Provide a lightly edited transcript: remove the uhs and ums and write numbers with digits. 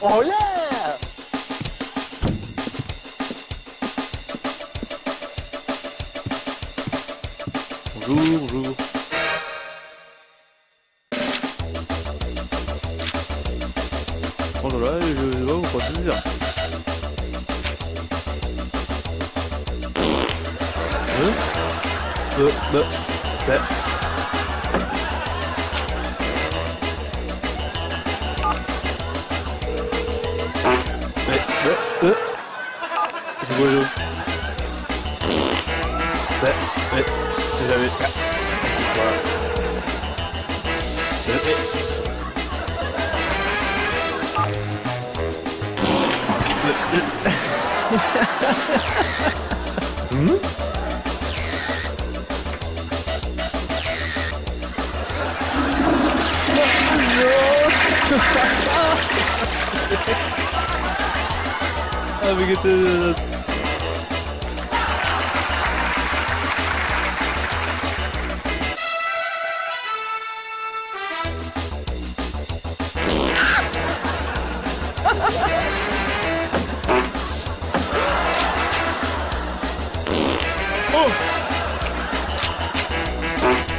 Oh yeah! Bonjour, bonjour. Oh là là, je vais vous prendre plaisir. Bah. C'est quoi le jeu? C'est jamais. C'est quoi? Ah mais que oh.